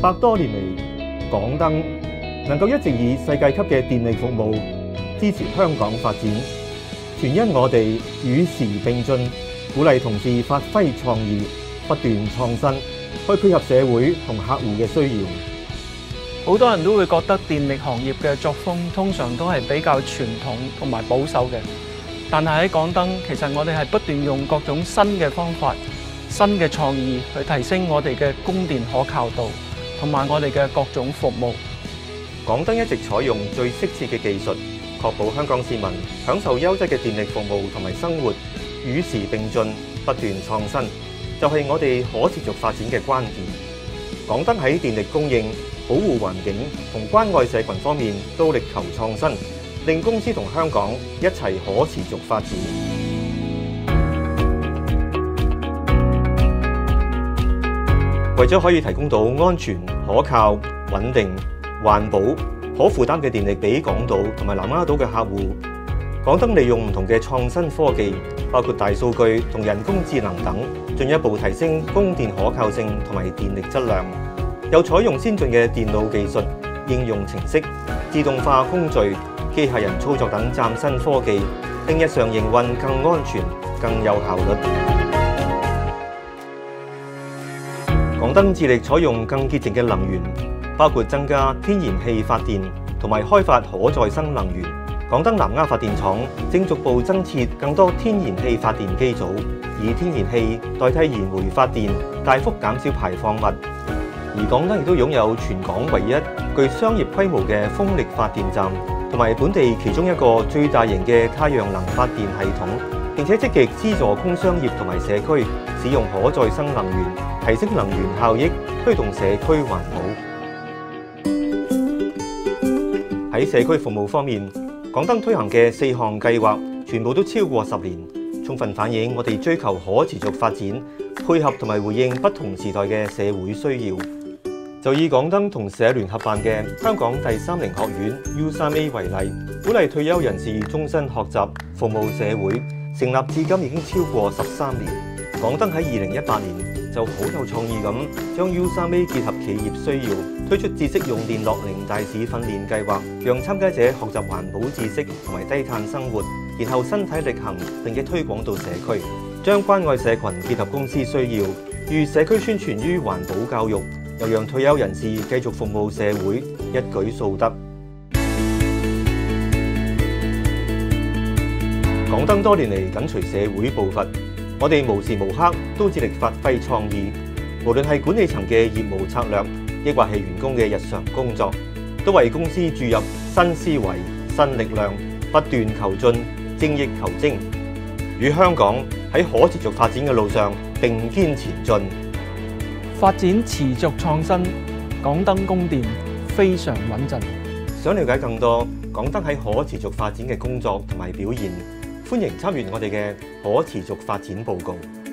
100多年嚟，港燈能夠一直以世界級嘅電力服務支持香港發展，全因我哋與時並進，鼓勵同事發揮創意，不斷創新，去配合社會同客戶嘅需要。 好多人都會覺得電力行業嘅作風通常都係比較傳統同埋保守嘅，但係喺港燈，其實我哋係不斷用各種新嘅方法、新嘅創意去提升我哋嘅供電可靠度，同埋我哋嘅各種服務。 港燈一直採用最適切嘅技術，確保香港市民享受優質嘅電力服務同埋生活，與時並進，不斷創新，就係我哋可持續發展嘅關鍵。港燈喺電力供應、保護環境同關愛社群方面都力求創新，令公司同香港一齊可持續發展。為咗可以提供到安全、可靠、穩定、環保、可負擔嘅電力俾港島同埋南丫島嘅客戶，港燈利用唔同嘅創新科技，包括大數據同人工智能等，進一步提升供電可靠性同埋電力質量。又採用先進嘅電腦技術、應用程式、自動化工序、機械人操作等嶄新科技，令日常營運更安全、更有效率。港燈致力採用更潔淨嘅能源，包括增加天然氣發電同埋開發可再生能源。港燈南丫發電廠正逐步增設更多天然氣發電機組，以天然氣代替燃煤發電，大幅減少排放物。而港燈亦都擁有全港唯一具商業規模嘅風力發電站，同埋本地其中一個最大型嘅太陽能發電系統，並且積極資助工商業同埋社區使用可再生能源，提升能源效益，推動社區環保。喺社區服務方面，港燈推行嘅4項計劃，全部都超過10年，充分反映我哋追求可持續發展，配合同埋回應不同時代嘅社會需要。就以港燈同社聯合辦嘅香港第30學院 U3A 為例，鼓勵退休人士終身學習、服務社會，成立至今已經超過13年。港燈喺2018年就好有創意咁，將 U3A 結合企業需要，推出知識用電樂齡大使訓練計劃，讓參加者學習環保知識同埋低碳生活，然後身體力行，並且推廣到社區，將關愛社群結合公司需要，與社區宣傳於環保教育，又讓退休人士繼續服務社會，一舉數得。港燈多年嚟緊隨社會步伐，我哋無時無刻都致力發揮創意，無論係管理層嘅業務策略，抑或係員工嘅日常工作，都為公司注入新思維、新力量，不斷求進，精益求精，與香港喺可持續發展嘅路上並肩前進。 發展持續創新，港燈供電非常穩陣。 想了解更多港燈喺可持續發展嘅工作同埋表現，歡迎參閱我哋嘅可持續發展報告。